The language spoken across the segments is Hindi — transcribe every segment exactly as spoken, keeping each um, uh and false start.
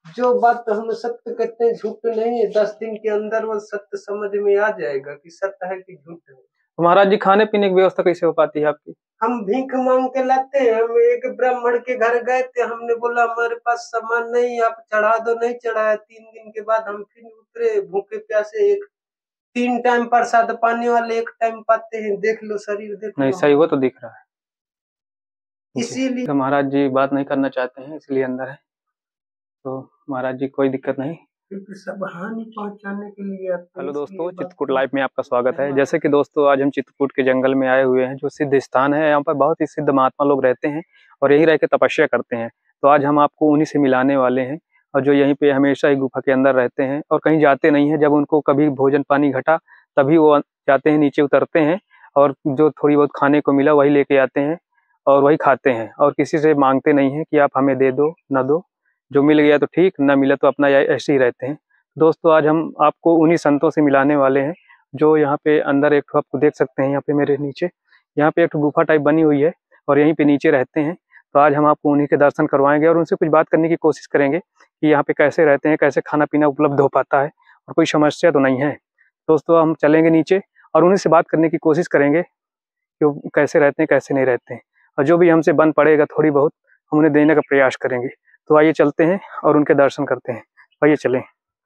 जो बात हम सत्य कहते हैं झूठ नहीं है, दस दिन के अंदर वो सत्य समझ में आ जाएगा कि सत्य है कि झूठ है। तो महाराज जी खाने पीने की व्यवस्था कैसे हो पाती है आपकी? हम भीख मांग के लाते हैं। हम एक ब्राह्मण के घर गए थे, हमने बोला हमारे पास सामान नहीं, आप चढ़ा दो, नहीं चढ़ाया। तीन दिन के बाद हम फिर उतरे भूखे प्यासे, एक तीन टाइम प्रसाद पाने वाले एक टाइम पाते हैं। देख लो शरीर, देख लो। नहीं सही वो तो दिख रहा है, इसीलिए तो महाराज जी बात नहीं करना चाहते हैं इसलिए अंदर है। तो महाराज जी कोई दिक्कत नहीं, क्योंकि सब हानि पहुंचाने के लिए आते हैं। हेलो दोस्तों, चित्रकूट लाइव में आपका स्वागत है। जैसे कि दोस्तों आज हम चित्रकूट के जंगल में आए हुए हैं, जो सिद्ध स्थान है। यहाँ पर बहुत ही सिद्ध महात्मा लोग रहते हैं और यहीं रह के तपस्या करते हैं। तो आज हम आपको उन्हीं से मिलाने वाले हैं, और जो यहीं पे हमेशा ही गुफा के अंदर रहते हैं और कहीं जाते नहीं है। जब उनको कभी भोजन पानी घटा तभी वो जाते हैं, नीचे उतरते हैं और जो थोड़ी बहुत खाने को मिला वही लेके आते हैं और वही खाते हैं, और किसी से मांगते नहीं है कि आप हमें दे दो न दो। जो मिल गया तो ठीक, न मिला तो अपना ऐसे ही रहते हैं। दोस्तों आज हम आपको उन्हीं संतों से मिलाने वाले हैं, जो यहाँ पे अंदर एक आपको देख सकते हैं। यहाँ पे मेरे नीचे यहाँ पे एक गुफा टाइप बनी हुई है और यहीं पे नीचे रहते हैं। तो आज हम आपको उन्हीं के दर्शन करवाएंगे और उनसे कुछ बात करने की कोशिश करेंगे कि यहाँ पे कैसे रहते हैं, कैसे खाना पीना उपलब्ध हो पाता है और कोई समस्या तो नहीं है। दोस्तों हम चलेंगे नीचे और उन्हीं से बात करने की कोशिश करेंगे कि वो कैसे रहते हैं, कैसे नहीं रहते हैं, और जो भी हमसे बन पड़ेगा थोड़ी बहुत हम उन्हें देने का प्रयास करेंगे। तो आइए चलते हैं और उनके दर्शन करते हैं, आइए चलें।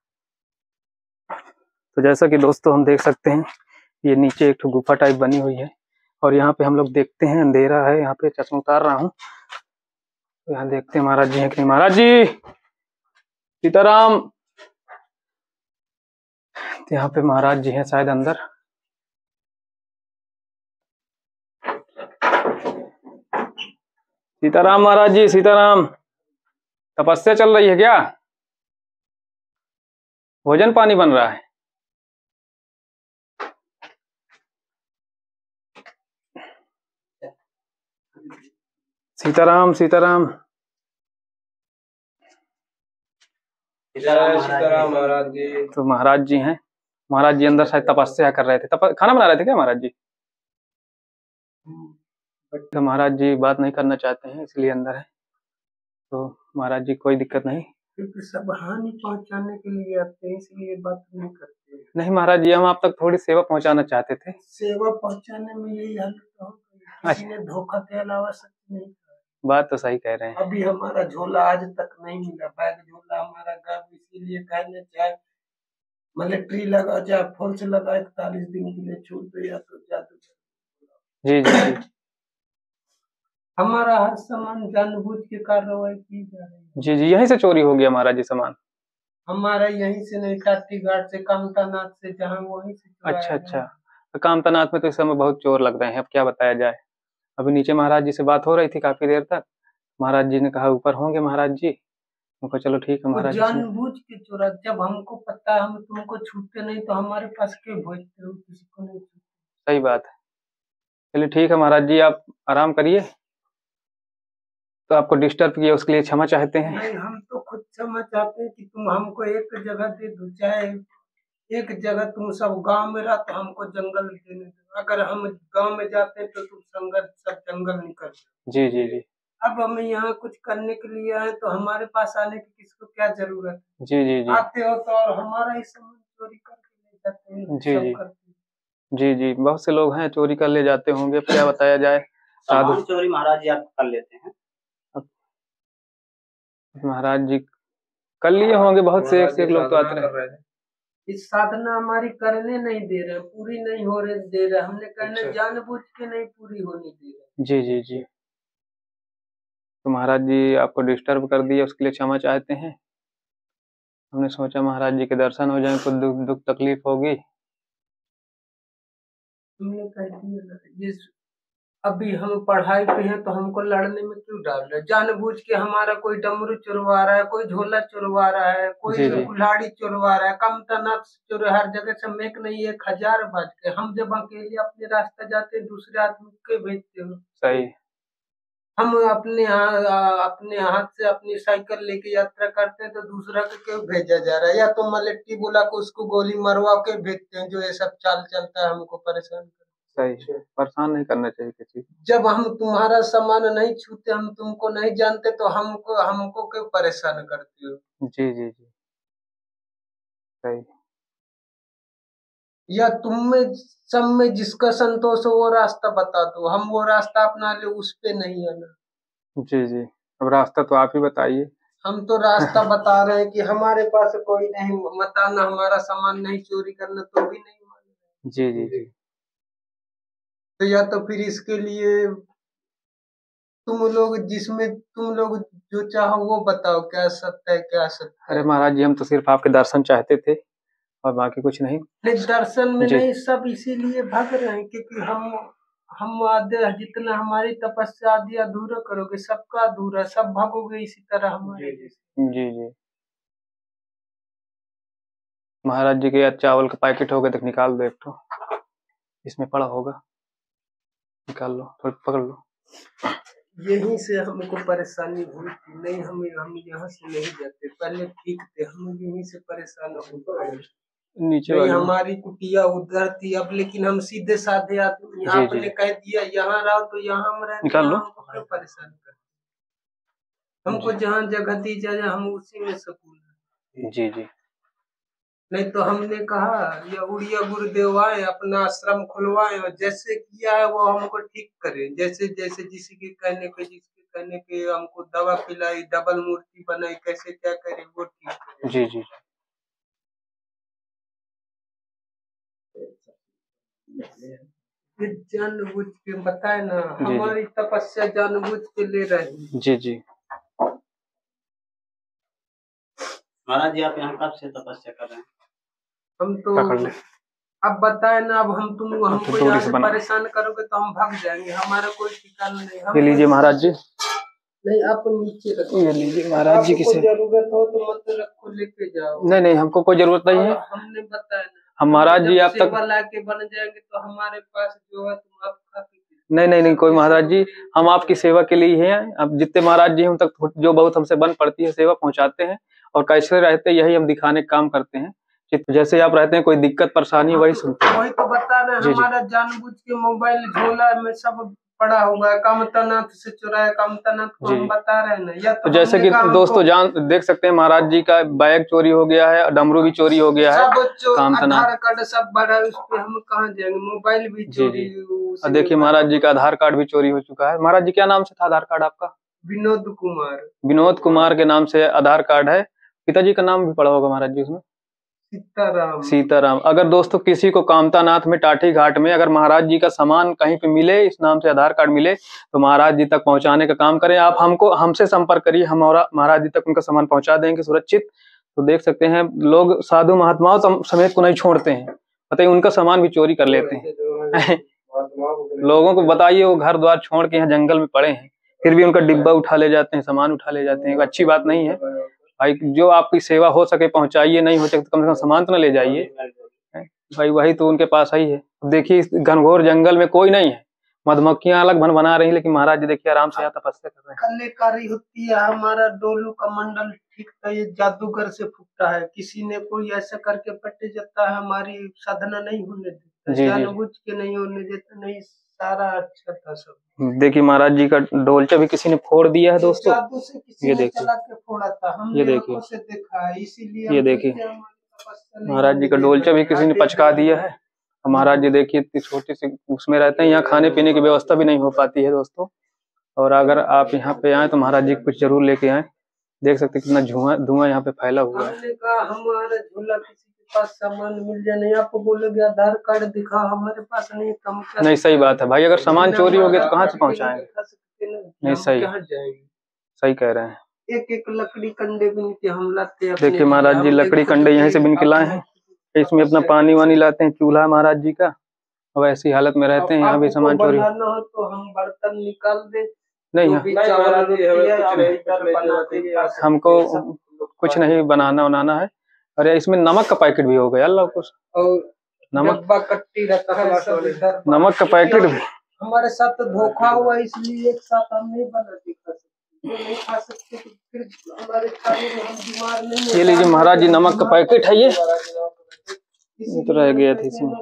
तो जैसा कि दोस्तों हम देख सकते हैं, ये नीचे एक गुफा टाइप बनी हुई है और यहाँ पे हम लोग देखते हैं अंधेरा है। यहाँ पे चश्मा उतार रहा हूँ, तो यहाँ देखते हैं महाराज जी हैं कि नहीं। महाराज जी सीताराम, तो यहाँ पे महाराज जी हैं शायद अंदर। सीताराम महाराज जी, सीताराम। तपस्या चल रही है क्या? भोजन पानी बन रहा है? सीताराम सीताराम सीताराम महाराज जी। तो महाराज जी हैं, महाराज जी अंदर शायद तपस्या कर रहे थे, तप खाना बना रहे थे क्या महाराज जी? तो महाराज जी बात नहीं करना चाहते हैं इसलिए अंदर है। तो महाराज जी कोई दिक्कत नहीं, क्योंकि सब हानि पहुंचाने के लिए आते हैं, इसलिए बात नहीं करते हैं। नहीं महाराज जी हम आप तक थोड़ी सेवा पहुंचाना चाहते थे। सेवा पहुंचाने में यही हालत हो गई, किसी ने धोखा के अलावा सच नहीं कहा। बात तो सही कह रहे हैं। अभी हमारा झोला आज तक नहीं मिला, बैग झोला हमारा गायब, इसीलिए कहने चाहे मिलिट्री लगा चाहे फोर्स लगा, इकतालीस दिन के लिए छूट दो या तो जादू। जी जी जी हमारा हर सामान जानबूझ के कार्रवाई की जा रही है। जी जी यहीं से चोरी हो गया महाराज जी सामान? हमारा यहीं से नहीं, टाटी घाट से, कामतानाथ से, जहाँ वहीं से। अच्छा अच्छा, तो कामतानाथ में तो इस समय बहुत चोर लग रहे हैं, अब क्या बताया जाए। अभी नीचे महाराज जी से बात हो रही थी काफी देर तक, महाराज जी ने कहा ऊपर होंगे महाराज जी। उनको चलो ठीक है महाराज जी। जानबूझ के चोरा, जब हमको पता है हम तुमको छूटते नहीं तो हमारे पास क्यों भेजते हो, किसी को नहीं छूटते। सही बात है, चलिए ठीक है महाराज जी, आप आराम करिए। तो आपको डिस्टर्ब किया उसके लिए क्षमा चाहते हैं। नहीं, हम तो खुद क्षमा चाहते हैं कि तुम हमको एक जगह दे दो, चाहे एक जगह तुम सब गांव में रहा तो हमको जंगल देने दो। अगर हम गांव में जाते तो तुम संघर्ष सब जंगल निकल। जी जी जी अब हम यहाँ कुछ करने के लिए आए तो हमारे पास आने की किसको क्या जरूरत है। जी जी जी आते हो तो और हमारा ही सामान चोरी करके ले जाते हैं। जी जी जी जी बहुत से लोग हैं चोरी कर ले जाते होंगे, अब क्या बताया जाए। साधु चोरी महाराज जी आप कर लेते हैं? महाराज जी कर लिए होंगे, बहुत से एक से एक लोग तो आते रहे। इस साधना हमारी करने नहीं दे रहे, पूरी नहीं हो रहे दे रहे, हमने कहने अच्छा। जानबूझ के नहीं पूरी होने दे रहे। जी जी जी तो महाराज जी आपको डिस्टर्ब कर दिया, उसके लिए क्षमा चाहते हैं। हमने सोचा महाराज जी के दर्शन हो जाएं, कुछ दुख दुख तकलीफ होगी। हमने कह दिया ये अभी हम पढ़ाई पे हैं तो हमको लड़ने में क्यों डाल रहे, जानबूझ के हमारा कोई डमरू चुरवा रहा है, कोई झोला चुरवा रहा है, कोई कुल्हाड़ी चुरवा रहा है, कम तनाव चुर हर जगह से मेक नहीं, एक हजार बात के। हम जब अकेले अपने रास्ता जाते दूसरे आदमी के भेजते हो। सही, हम अपने यहाँ अपने हाथ से अपनी साइकिल लेके यात्रा करते हैं तो दूसरा को क्यों भेजा जा रहा है, या तो मलेट्टी बोला को उसको गोली मरवा के भेजते हैं, जो ये सब चाल चलता है हमको परेशान कर। सही है, परेशान नहीं करना चाहिए किसी। जब हम तुम्हारा सामान नहीं छूते, हम तुमको नहीं जानते, तो हमको हमको क्यों परेशान करते हो? जी जी जी सही। या तुम में सब में जिसका संतोष हो वो रास्ता बता दो, हम वो रास्ता अपना ले, उस पे नहीं है ना। जी जी अब रास्ता तो आप ही बताइए। हम तो रास्ता बता रहे हैं कि हमारे पास कोई नहीं, बताना हमारा सामान नहीं चोरी करना, तो भी नहीं मान रहे। जी जी जी तो या तो फिर इसके लिए तुम लोग जिसमें तुम लोग जो चाहो वो बताओ, क्या सत्य है क्या सत्य है। अरे महाराज जी, हम तो सिर्फ आपके दर्शन चाहते थे और बाकी कुछ नहीं। नहीं, दर्शन में जी। नहीं, सब इसीलिए भाग रहे हैं क्योंकि हम हम आधे जितना हमारी तपस्या आदि अधूरा करोगे, सबका अधूरा, सब भागोगे इसी तरह हमारे जैसे। जी जी महाराज जी के चावल का पैकेट होगा तो निकाल दो एक ठो, इसमें पड़ा होगा, निकाल लो, थोड़ा पकड़ लो। यहीं से हमको परेशानी हुई थी, नहीं हम हम यहाँ से नहीं जाते, पहले ठीक थे, हम यहीं से परेशान हो। नीचे नहीं, वाली हमारी कुटिया उधर थी, अब लेकिन हम सीधे साधे आदमी, जी, आपने जी। कह दिया यहाँ रहो तो यहाँ हम रहते, निकाल लो। हमको क्यों परेशान करते? हमको जहाँ जगह दी जाए हम उसी में सुकून है। जी जी नहीं तो हमने कहा या उड़िया गुरुदेव आए, अपना आश्रम खुलवाए और जैसे किया है वो हमको ठीक करे, जैसे जैसे जिसी के कहने पे जिसके कहने पे हमको दवा पिलाई, डबल मूर्ति बनाई, कैसे क्या करे वो ठीक करे। जी जी ये जानबूझ के बताए ना, जी, जी। हमारी तपस्या जानबूझ के ले रही। जी जी महाराज जी आप यहाँ कब से तपस्या कर रहे हैं? हम तो पकड़ ले। अब बताए ना, अब हम तुम तो हमको दूरी यहाँ से से बना। परेशान करोगे तो हम भाग जाएंगे, हमारा कोई ठिकाना नहीं। हम ये लीजिए महाराज जी, नहीं, आप नीचे रखो। ये लीजिए महाराज जी। आपको किसे जरूरत हो तो मत रखो, लेके जाओ। नहीं नहीं, हमको कोई जरूरत नहीं है। हमने बताया ना, हम महाराज जी आप तक सेवा लाके बन जाएंगे तो हमारे पास जो है तुम आप खा पी। नहीं नहीं नहीं कोई महाराज जी, हम आपकी सेवा के लिए ही हैं। अब जितने महाराज जी हम तक जो बहुत हमसे बन पड़ती है सेवा पहुंचाते हैं, और कैसे रहते यही हम दिखाने का काम करते हैं। जैसे आप रहते हैं कोई दिक्कत परेशानी वही सुनते हैं। वही तो बता रहे हैं, हमारा जानबूझ के मोबाइल झोला में सब पड़ा हुआ है, कामतानाथ से चुराया, कामतानाथ को हम बता रहे हैं ना। या तो, तो जैसे कि दोस्तों जान देख सकते हैं महाराज जी का बैग चोरी हो गया है, डमरू भी चोरी हो गया है, आधार कार्ड सब बड़ा, उस पे हम कहाँ जाएंगे, मोबाइल भी चोरी। और देखिए महाराज जी का आधार कार्ड भी चोरी हो चुका है। महाराज जी क्या नाम से था आधार कार्ड आपका? विनोद कुमार। विनोद कुमार के नाम से आधार कार्ड है। पिताजी का नाम भी पड़ा होगा महाराज जी उसमें? सीताराम। सीताराम। अगर दोस्तों किसी को कामतानाथ में टाटी घाट में अगर महाराज जी का सामान कहीं पे मिले, इस नाम से आधार कार्ड मिले, तो महाराज जी तक पहुंचाने का काम करें। आप हमको हमसे संपर्क करिए, हम महाराज जी तक उनका सामान पहुंचा देंगे सुरक्षित। तो देख सकते हैं लोग साधु महात्माओं समेत को नहीं छोड़ते हैं, बताइए उनका सामान भी चोरी कर लेते हैं। लोगों को बताइए वो घर द्वार छोड़ के यहाँ जंगल में पड़े हैं, फिर भी उनका डिब्बा उठा ले जाते हैं, सामान उठा ले जाते हैं। अच्छी बात नहीं है भाई। जो आपकी सेवा हो सके पहुंचाइए, नहीं हो सके तो कम से कम सामान तो न ले जाइए भाई। वही तो उनके पास ही है। देखिए इस घनघोर जंगल में कोई नहीं है, मधुमक्खियां अलग भन बना रही, लेकिन महाराज जी देखिए आराम से यहाँ तपस्या कर रहे हैं। कलेकारी होती है, हमारा डोलू का मंडल ठीक था, ये जादूगर से फूटता है। किसी ने कोई ऐसा करके पट्टे जाता है, हमारी साधना नहीं होने देता, जानबूझ के नहीं होने देता। नहीं, सारा अच्छा था सब। देखिए महाराज जी का डोलचा भी किसी ने फोड़ दिया है दोस्तों। जादू से किसी ये देखिए फोड़ा था, हमने ये देखिए से देखा है, इसीलिए ये देखिए महाराज जी का डोलचा भी किसी ने पचका दिया है। महाराज जी देखिए इतनी छोटी सी उसमें रहते हैं, यहाँ खाने पीने की व्यवस्था भी नहीं हो पाती है दोस्तों। और अगर आप यहाँ पे आए तो महाराज जी कुछ जरूर लेके आए। देख सकते कितना धुआं धुआं यहाँ पे फैला हुआ है। हमने कहा हमारा झोला किसी के पास सामान मिल जाए, नहीं आपको बोलोगे आधार कार्ड दिखा, हमारे पास नहीं, कम नहीं सही बात है भाई। अगर सामान चोरी हो गया तो कहाँ से पहुँचाएंगे? नहीं सही सही कह रहे हैं। एक एक लकड़ी कंडे बिन के हम लाते हैं। देखिए महाराज जी लकड़ी कंडे यहीं से बिन के लाए हैं, इसमें अपना पानी वानी लाते हैं, चूल्हा महाराज जी का। अब ऐसी हालत में रहते हैं, यहाँ भी सामान चोरी हो तो हम बर्तन निकाल दे। नहीं, हमको कुछ नहीं बनाना बनाना है। अरे इसमें नमक का पैकेट भी हो गया अल्लाह कुछ, नमक कट्टी रहता है, नमक का पैकेट भी हमारे साथ तो धोखा हुआ, इसलिए एक साथ हम नहीं बनाते, नहीं खा सकते तो फिर हमारे खाने में हम बीमार नहीं। ये लीजिए महाराज जी नमक का पैकेट है, ये तो रह गया थी इसी में।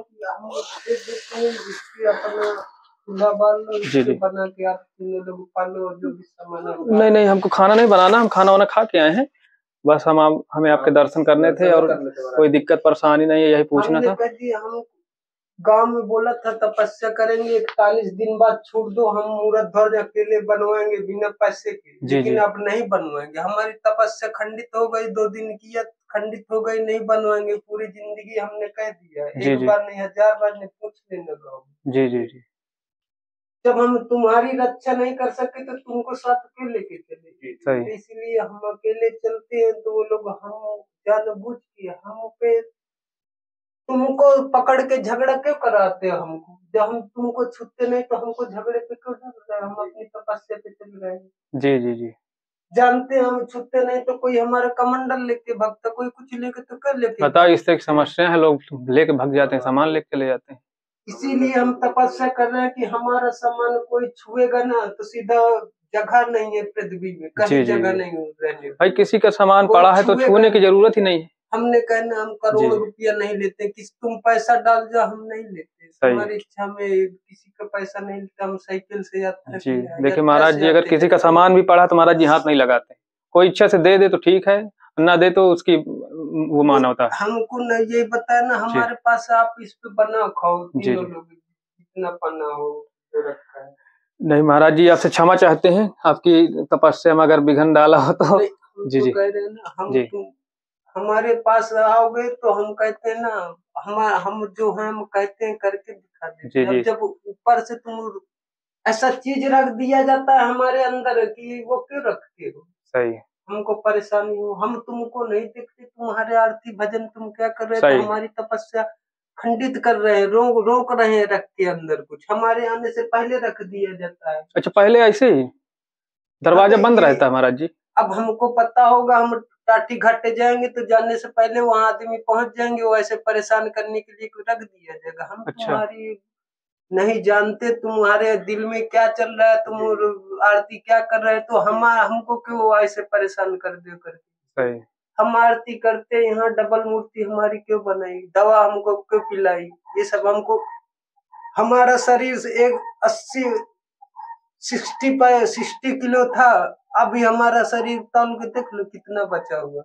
जी जी बना के आप लोग पालो जो भी सामान। नहीं नहीं, हमको खाना नहीं बनाना, हम खाना वाना खा के आए हैं, बस हम आप, हमें आपके दर्शन करने थे और कोई दिक्कत परेशानी नहीं है, यही पूछना था। हम गांव में बोला था तपस्या करेंगे, इकतालीस दिन बाद छोड़ दो, हम मूर्त ध्वज अकेले बनवाएंगे बिना पैसे के, लेकिन अब नहीं बनवाएंगे। हमारी तपस्या खंडित हो गई, दो दिन की खंडित हो गई, नहीं बनवाएंगे। पूरी जिंदगी हमने कह दिया, एक बार नहीं हजार बार नहीं, पूछ लेना गाँव। जी जी जी। जब हम तुम्हारी रक्षा नहीं कर सके तो तुमको साथ क्यों लेके चले? तो इसलिए हम अकेले चलते हैं, तो वो लोग हम जानबूझ के हम पे तुमको पकड़ के झगड़ा क्यों कराते हो हमको? जब हम तुमको छूते नहीं तो हमको झगड़े पे क्यों डर रहे? हम अपनी तपस्या पे चल रहे हैं। जी जी जी। जानते हैं हम छूते नहीं तो कोई हमारा कमंडल लेके भागता, कोई कुछ लेके तो कर लेके। बताओ, इस तरह की समस्या है, लोग लेके भाग जाते हैं, सामान लेके चले जाते हैं। इसीलिए हम तपस्या कर रहे हैं कि हमारा सामान कोई छुएगा ना तो सीधा जगह नहीं है पृथ्वी में, कहीं जगह नहीं रहने। भाई किसी का सामान पड़ा है तो छूने की जरूरत ही नहीं है। हमने कहना हम करोड़ रुपया नहीं लेते, किस तुम पैसा डाल जाओ, हम नहीं लेते। हमारी इच्छा में किसी का पैसा नहीं लेते, हम साइकिल से यात्रा जी। देखिए महाराज जी, अगर किसी का सामान भी पड़ा तो महाराज जी हाथ नहीं लगाते, कोई इच्छा से दे दे तो ठीक है, ना दे तो उसकी वो मानवता। हमको न ये बताया ना, हमारे पास आप इस पे बना खाओ, तीनों लोग जितना पना हो रखा है। नहीं महाराज जी, आपसे क्षमा चाहते हैं, आपकी तपस्या में अगर विघ्न डाला हो तो। जी जी। कह रहे हैं ना, हम तुम हमारे पास आओगे तो हम कहते हैं ना, हम हम जो है हम कहते हैं करके दिखा देते हैं। जब ऊपर से तुम ऐसा चीज रख दिया जाता है हमारे अंदर कि वो क्यों रखते हो? सही। हमको परेशानी हो, हम तुमको नहीं देखते, तुम्हारे आरती भजन तुम क्या कर रहे हो? तो हमारी तपस्या खंडित कर रहे हैं, रोक रोक रहे हैं, रख के अंदर कुछ हमारे आने से पहले रख दिया जाता है। अच्छा, पहले ऐसे ही दरवाजा बंद रहता है महाराज जी? अब हमको पता होगा, हम टाटी घाटे जाएंगे तो जाने से पहले वहाँ आदमी पहुंच जाएंगे, वो ऐसे परेशान करने के लिए रख दिया जाएगा। हम अच्छा। तुम्हारी नहीं जानते, तुम्हारे दिल में क्या चल रहा है, तुम आरती क्या कर रहे हैं, तो हम हमको क्यों ऐसे परेशान कर दो करके? सही। हम आरती करते यहाँ, डबल मूर्ति हमारी क्यों बनाई, दवा हमको क्यों पिलाई, ये सब हमको। हमारा शरीर एक अस्सी सिक्सटी पर सिक्सटी किलो था, अभी हमारा शरीर तौल के देख लो कितना बचा हुआ।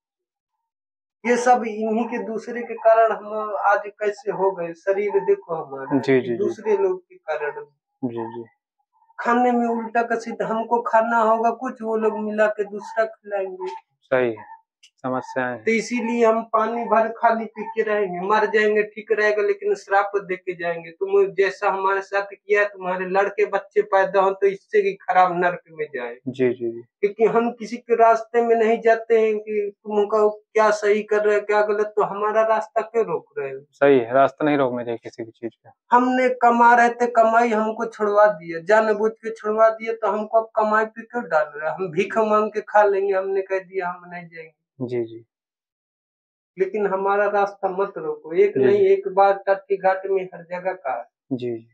ये सब इन्हीं के दूसरे के कारण हम आज कैसे हो गए, शरीर देखो हमारा। जी जी दूसरे लोग के कारण। जी जी। खाने में उल्टा का सीधा, हमको खाना होगा कुछ, वो लोग मिला के दूसरा खिलाएंगे। सही है, समस्याएं। तो इसीलिए हम पानी भर खाली पी के रहेंगे, मर जाएंगे ठीक रहेगा, लेकिन श्राप दे के जाएंगे। तुम जैसा हमारे साथ किया, तुम्हारे लड़के बच्चे पैदा हो तो इससे की खराब नर्क में जाए। जी जी जी। क्योंकि हम किसी के रास्ते में नहीं जाते हैं कि तुमको क्या सही कर रहे हो क्या गलत, तो हमारा रास्ता क्यों रोक रहे हो? सही है, रास्ता नहीं रोकना चाहिए किसी भी चीज का। हमने कमा रहे थे, कमाई हमको छुड़वा दिया, जानबूझ के छुड़वा दिया, तो हमको अब कमाई पे क्यों डाल रहे? हम भीख मांग के खा लेंगे, हमने कह दिया हम नहीं जाएंगे। जी जी। लेकिन हमारा रास्ता मत रोको, एक नहीं एक बार टाटी घाट में हर जगह का। जी जी।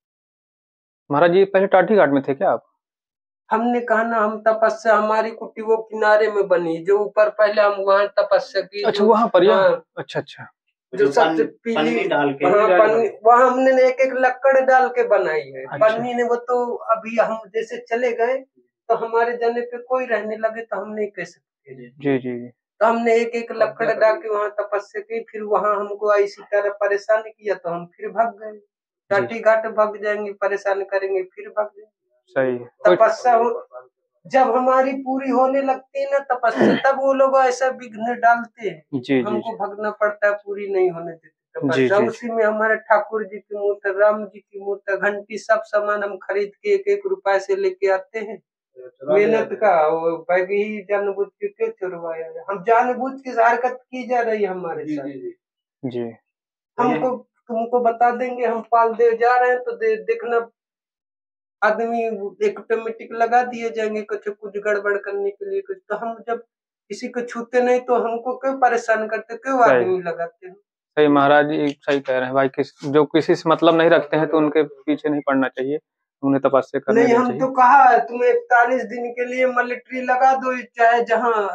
महाराज जी पहले टाटी घाट में थे क्या आप? हमने कहा ना, हम तपस्या, हमारी कुटी वो किनारे में बनी, जो ऊपर पहले हम वहाँ तपस्या की। अच्छा वहाँ पर? हाँ। अच्छा अच्छा। जो सबसे पीली डाल के वहाँ हमने एक एक लकड़ डाल के बनाई है। अच्छा। पन्नी ने वो तो अभी हम जैसे चले गए तो हमारे जाने पे कोई रहने लगे तो हम नहीं कह सकते। जी जी। तो हमने एक एक लकड़ डाल के वहाँ तपस्या की, फिर वहाँ हमको इसी तरह परेशान किया तो हम फिर भाग गए। टाटी घाट भाग जाएंगे, परेशान करेंगे, फिर भाग जाएंगे। सही। तपस्या जब हमारी पूरी होने लगती है ना तपस्या, तब वो लोग ऐसा विघ्न डालते हैं। जी, हमको जी, भगना पड़ता है, पूरी नहीं होने देते तपस्या। उसी में हमारे ठाकुर जी की मूर्ति, राम जी की मूर्ति, घंटी, सब सामान हम खरीद के एक एक रुपए से लेके आते हैं। मेहनत का वो बैग ही जानबूझ के क्यों चुरवाया है? हम जानबूझ के हरकत की जा रही है हमारे साथ। जी। हमको तुमको बता देंगे, हम पाल दे जा रहे हैं तो दे, देखना आदमी एक ऑटोमेटिक लगा दिए जाएंगे कुछ कुछ गड़बड़ करने के लिए कुछ। तो हम जब किसी को छूते नहीं तो हमको क्यों परेशान करते, क्यों आदमी लगाते हैं? सही महाराज जी, सही कह रहे हैं भाई। किस जो किसी से मतलब नहीं रखते हैं तो उनके पीछे नहीं पड़ना चाहिए, उन्हें तपस्या करनी नहीं। हम तो कहा है तुम्हें इकतालीस दिन के लिए मिलिट्री लगा दो, चाहे जहाँ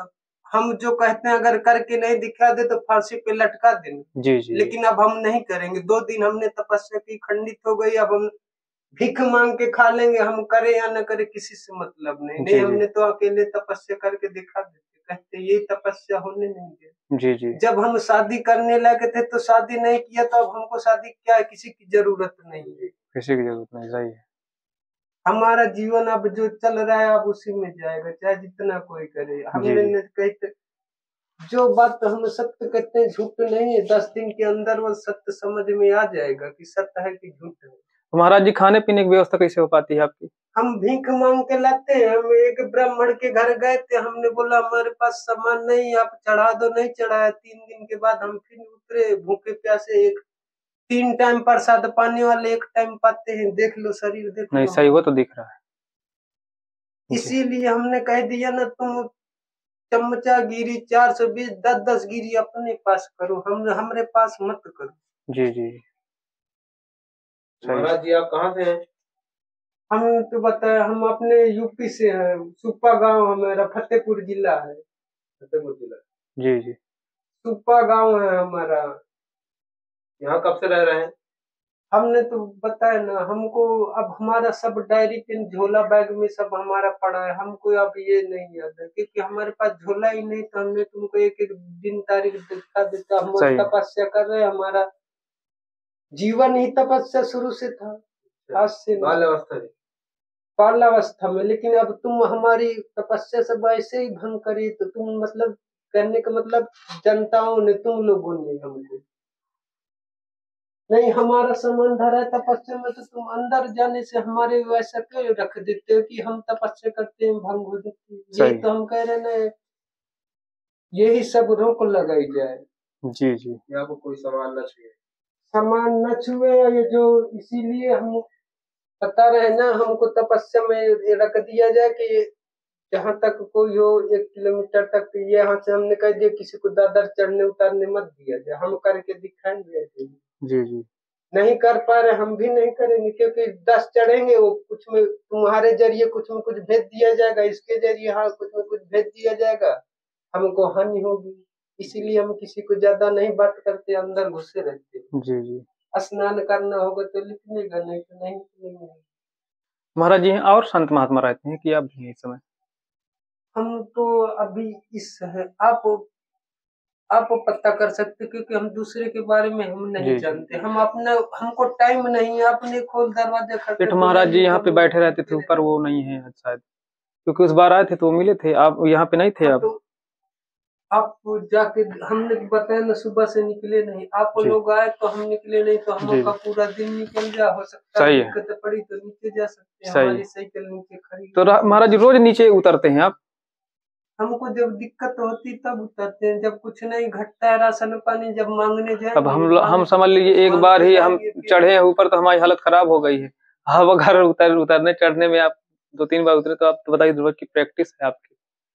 हम जो कहते हैं अगर करके नहीं दिखा दे तो फांसी पे लटका देंगे। जी जी। लेकिन अब हम नहीं करेंगे। दो दिन हमने तपस्या की, खंडित हो गई, अब हम भीख मांग के खा लेंगे। हम करे या न करे किसी से मतलब नहीं। नहीं, हमने तो अकेले तपस्या करके दिखा देते, कहते यही तपस्या होने नहीं दे। जी जी। जब हम शादी करने लगे थे तो शादी नहीं किया, तो अब हमको शादी क्या है, किसी की जरूरत नहीं है, किसी की जरूरत नहीं। सही है। हमारा जीवन अब जो चल रहा है अब उसी में जाएगा, चाहे जितना कोई करे। हमने कही जो बात हम सत्य कहते हैं झूठ नहीं है, दस दिन के अंदर वो सत्य समझ में आ जाएगा कि सत्य है कि झूठ है। तो महाराज जी खाने पीने की व्यवस्था कैसे हो पाती है आपकी? हम भीख मांग के लाते हैं। हम एक ब्राह्मण के घर गए थे, हमने बोला हमारे पास सामान नहीं, आप चढ़ा दो। नहीं चढ़ाया। तीन दिन के बाद हम फिर उतरे भूखे प्यासे। एक तीन टाइम प्रसाद पाने वाले एक टाइम पाते हैं। देख लो शरीर, देख लो। नहीं सही वो तो दिख रहा है। इसीलिए हमने कह दिया ना, तुम चमचा गिरी चार सौ बीस दस दस गिरी अपने पास करो, हम हमारे पास मत करो। जी जी। महाराज जी आप कहाँ से हैं? हम तो बताया, हम अपने यूपी से हैं। सुप्पा गांव हमारा, फतेहपुर जिला है। फतेहपुर जिला। जी जी। सुप्पा गांव है हमारा। यहाँ कब से रह रहे हैं? हमने तो बताया ना, हमको अब हमारा सब डायरी पेन झोला बैग में सब हमारा पड़ा है। हमको अब ये नहीं याद है क्योंकि हमारे पास झोला ही नहीं, तो हमने तुमको एक एक दिन तारीख दिखा देता। हम तपस्या कर रहे हैं, हमारा जीवन ही तपस्या शुरू से था, आज से बाल अवस्था बाल अवस्था में। लेकिन अब तुम हमारी तपस्या सब ऐसे ही भंग करी, तो तुम मतलब करने का मतलब जनताओं ने, तुम लोगों ने हमको नहीं, हमारा संबंध है तपस्या में, तो तुम अंदर जाने से हमारे वैसा क्यों रख देते हो कि हम तपस्या करते हैं भंग हो जाती है। यही तो हम कह रहे ना, यही सब रोक लगाई जाए। जी जी। आपको कोई सामान न छुए, सामान न छुए। ये जो इसीलिए हम बता रहे हैं ना, हमको तपस्या में रख दिया जाए कि जहाँ तक कोई हो एक किलोमीटर तक, ये यहाँ से हमने कह दिया किसी को दादर चढ़ने उतारने मत दिया जाए। हम करके दिखाएंगे। जी जी। नहीं कर पा रहे, हम भी नहीं करेंगे, क्योंकि दस चढ़ेंगे, वो कुछ में तुम्हारे जरिए कुछ में कुछ भेज दिया जाएगा, इसके जरिए हाँ कुछ में कुछ भेज दिया जाएगा, हमको हानि होगी। इसीलिए हम किसी को ज्यादा नहीं बात करते, अंदर घुसे रहते। जी जी। स्नान करना होगा तो निकलेगा, नहीं तो नहीं निकलेंगे। महाराज जी और संत महात्मा रहते हैं कि आप भी इस समय? हम तो अभी इस है, आप आप पता कर सकते, क्योंकि हम दूसरे के बारे में हम नहीं जानते। हम अपना, हमको टाइम नहीं है, अपने खोल दरवाजा खटखट। महाराज जी यहाँ पे बैठे रहते थे ऊपर, वो नहीं है शायद, क्योंकि उस बार आए थे तो मिले थे। आप यहाँ पे नहीं थे? आप तो आप जाके हमने बताया ना, सुबह से निकले नहीं। आप लोग आए तो हम निकले नहीं, तो हम पूरा दिन निकल गया। हो सकता है दिक्कत पड़ी तो नीचे जा सकते हैं, हमारी साइकिल नीचे खड़ी। तो महाराज जी रोज नीचे उतरते हैं आप? हमको जब दिक्कत होती तब उतरते हैं, जब कुछ नहीं घटता है, राशन पानी जब मांगने जाए। अब हम हम समझ लीजिए एक बार ही हम चढ़े हैं ऊपर तो हमारी हालत खराब हो गई है। अब अगर उतर उतरने चढ़ने में आप दो तीन बार उतरे तो आप तो बताइए, रोज की प्रैक्टिस है आपकी।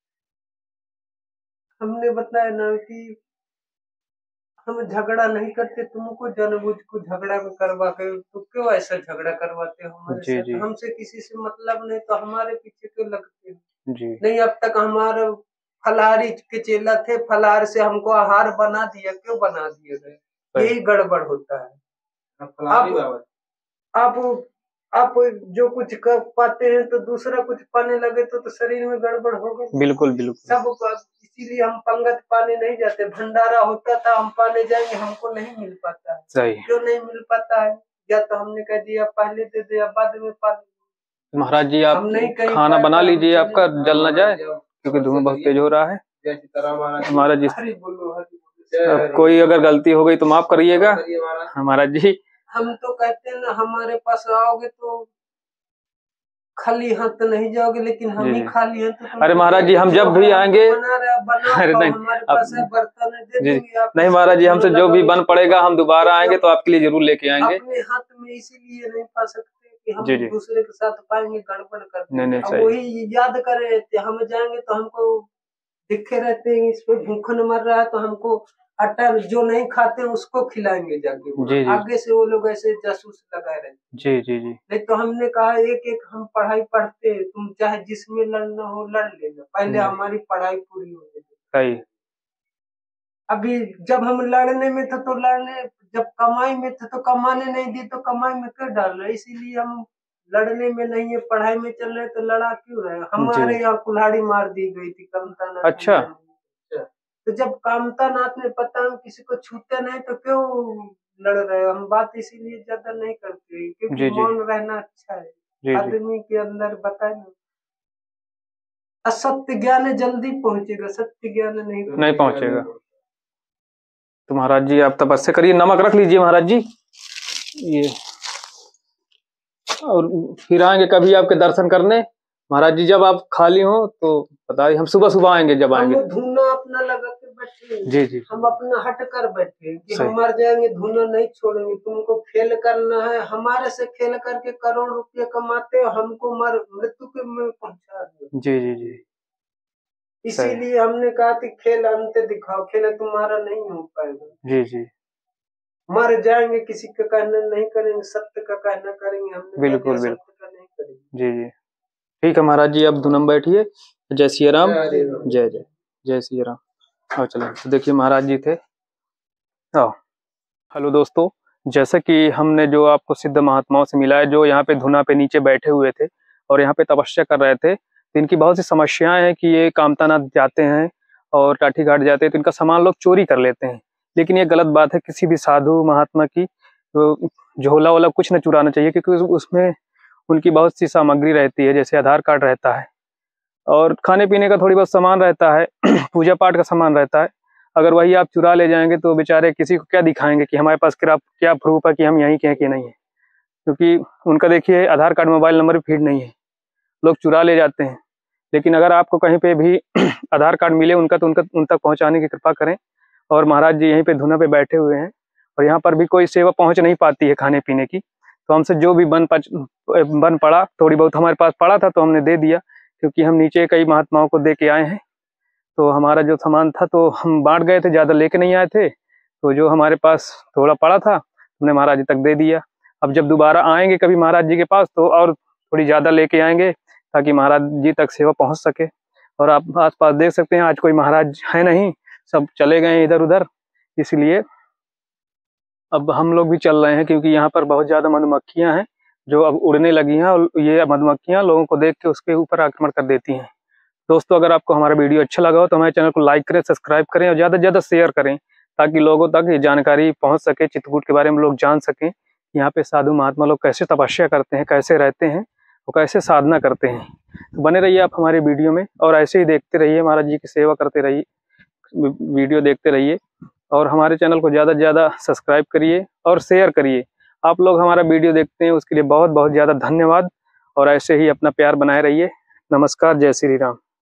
हमने बताया ना कि हम झगड़ा नहीं करते, तुमको जानबूझ को झगड़ा में करवा के, तो क्यों ऐसा झगड़ा करवाते हो हमारे जी, साथ? जी। हमसे किसी से मतलब नहीं, तो हमारे पीछे क्यों लगते हो? जी। नहीं, अब तक हमारे फलाहारी के चेला थे, फलाहार से हमको आहार बना दिया, क्यों बना दिए गए? यही गड़बड़ होता है। आप आप आप जो कुछ कर पाते हैं तो दूसरा कुछ पाने लगे तो, तो शरीर में गड़बड़ होगा। बिल्कुल बिल्कुल। सब इसीलिए हम पंगत पाने नहीं जाते। भंडारा होता था, हम पाने जाएंगे, हमको नहीं मिल पाता है। सही। क्यों नहीं मिल पाता है? या तो हमने कह दिया पहले दे दिया, बाद में पा। महाराज जी आप खाना बना लीजिए, आपका जल न जाए, क्योंकि धुआं बहुत तेज हो रहा है। महाराज जी कोई अगर गलती हो गई तो माफ करिएगा महाराज जी। हम तो कहते हैं ना, हमारे पास आओगे तो खाली हाथ तो नहीं जाओगे, लेकिन हम ही खाली हैं तो। अरे महाराज जी हम जब भी आएंगे, अरे नहीं हमारे पास है बर्तन दे देंगे। नहीं महाराज जी, हमसे जो भी बन पड़ेगा हम दोबारा आएंगे तो आपके लिए जरूर लेके आएंगे। अपने हाथ में इसीलिए नहीं पा सकते कि हम दूसरे के साथ पाएंगे, गड़बड़ करते। नहीं नहीं, वही याद कर रहे थे, हम जाएंगे तो हमको दिखे रहते हैं इस पे भूखन मर रहा है, तो हमको आटा जो नहीं खाते उसको खिलाएंगे जाके। जी, जी। आगे से वो लोग ऐसे जासूस लगाए रहते। जी जी जी। नहीं तो हमने कहा एक एक हम पढ़ाई पढ़ते, तुम चाहे जिसमें लड़ना हो लड़ लेना, पहले हमारी पढ़ाई पूरी हो जाए। सही। अभी जब हम लड़ने में थे तो लड़ने, जब कमाई में थे तो कमाने नहीं दी तो कमाई में क्यों डाल रहे? इसीलिए हम लड़ने में नहीं है, पढ़ाई में चल रहे तो लड़ा क्यों रहे? हमारे यहाँ कुल्हाड़ी मार दी गई थी कामता नाथ। अच्छा। तो जब कामता नाथ ने पता हम किसी को छूते नहीं तो क्यों लड़ रहे? हम बात इसीलिए ज्यादा नहीं करते क्योंकि मौन रहना अच्छा है। आदमी के अंदर बताए ना, असत्य ज्ञान जल्दी पहुंचेगा, सत्य ज्ञान नहीं नहीं पहुंचेगा। तो महाराज जी आप तपस्या करिए, नमक रख लीजिए महाराज जी ये, और फिर आएंगे कभी आपके दर्शन करने महाराज जी। जब आप खाली हो तो बताइए, हम सुबह सुबह आएंगे जब आएंगे। हम धुना अपना लगा के बैठे, जी जी, हम अपना हट कर बैठे कि हम मर जाएंगे, धुना नहीं छोड़ेंगे। तुमको खेल करना है, हमारे से खेल करके करोड़ रुपये कमाते हो, हमको मर मृत्यु के में पहुंचा दो। जी जी जी, इसीलिए हमने कहा कि खेल अंत दिखाओ, खेल तुम्हारा नहीं हो पाएगा। जी जी, मर जाएंगे, किसी का कहना नहीं करेंगे, सत्य का कहना करेंगे। हमने बिल्कुल बिल्कुल, सत्य का नहीं करेंगे। जी जी, ठीक है महाराज जी, अब धुनम बैठिए। जय श्री राम, जय जय जय श्री राम। और चलो, तो देखिए महाराज जी थे। आओ, हेलो दोस्तों, जैसे कि हमने जो आपको सिद्ध महात्माओं से मिला है, जो यहाँ पे धुना पे नीचे बैठे हुए थे और यहाँ पे तपस्या कर रहे थे, तो इनकी बहुत सी समस्याएं हैं कि ये कामतानाथ जाते हैं और टाठी घाट जाते हैं तो इनका सामान लोग चोरी कर लेते हैं। लेकिन ये गलत बात है, किसी भी साधु महात्मा की तो झोला वोला कुछ न चुराना चाहिए, क्योंकि उसमें उनकी बहुत सी सामग्री रहती है, जैसे आधार कार्ड रहता है और खाने पीने का थोड़ी बहुत सामान रहता है, पूजा पाठ का सामान रहता है। अगर वही आप चुरा ले जाएंगे तो बेचारे किसी को क्या दिखाएंगे कि हमारे पास क्या क्या प्रूफ है कि हम यहीं के हैं कि नहीं है, क्योंकि उनका देखिए आधार कार्ड मोबाइल नंबर भी फीड नहीं है, लोग चुरा ले जाते हैं। लेकिन अगर आपको कहीं पे भी आधार कार्ड मिले उनका तो उनका उन तक पहुँचाने की कृपा करें। और महाराज जी यहीं पे धुना पे बैठे हुए हैं और यहाँ पर भी कोई सेवा पहुँच नहीं पाती है खाने पीने की, तो हमसे जो भी बन पच बन पड़ा, थोड़ी बहुत हमारे पास पड़ा था तो हमने दे दिया, क्योंकि हम नीचे कई महात्माओं को दे के आए हैं। तो हमारा जो सामान था तो हम बांट गए थे, ज़्यादा लेके नहीं आए थे, तो जो हमारे पास थोड़ा पड़ा था हमने महाराज जी तक दे दिया। अब जब दोबारा आएंगे कभी महाराज जी के पास तो और थोड़ी ज़्यादा लेके आएंगे ताकि महाराज जी तक सेवा पहुंच सके। और आप आस पास देख सकते हैं आज कोई महाराज है नहीं, सब चले गए इधर उधर, इसलिए अब हम लोग भी चल रहे हैं, क्योंकि यहाँ पर बहुत ज़्यादा मधुमक्खियाँ हैं जो अब उड़ने लगी हैं और ये मधुमक्खियाँ लोगों को देख के उसके ऊपर आक्रमण कर देती हैं। दोस्तों, अगर आपको हमारा वीडियो अच्छा लगा हो तो हमारे चैनल को लाइक करें, सब्सक्राइब करें और ज़्यादा से ज़्यादा शेयर करें, ताकि लोगों तक ये जानकारी पहुँच सके, चित्रकूट के बारे में लोग जान सकें, यहाँ पे साधु महात्मा लोग कैसे तपस्या करते हैं, कैसे रहते हैं और कैसे साधना करते हैं। तो बने रहिए आप हमारे वीडियो में और ऐसे ही देखते रहिए, महाराज जी की सेवा करते रहिए, वीडियो देखते रहिए और हमारे चैनल को ज़्यादा से ज़्यादा सब्सक्राइब करिए और शेयर करिए। आप लोग हमारा वीडियो देखते हैं उसके लिए बहुत बहुत ज़्यादा धन्यवाद और ऐसे ही अपना प्यार बनाए रहिए। नमस्कार, जय श्री राम।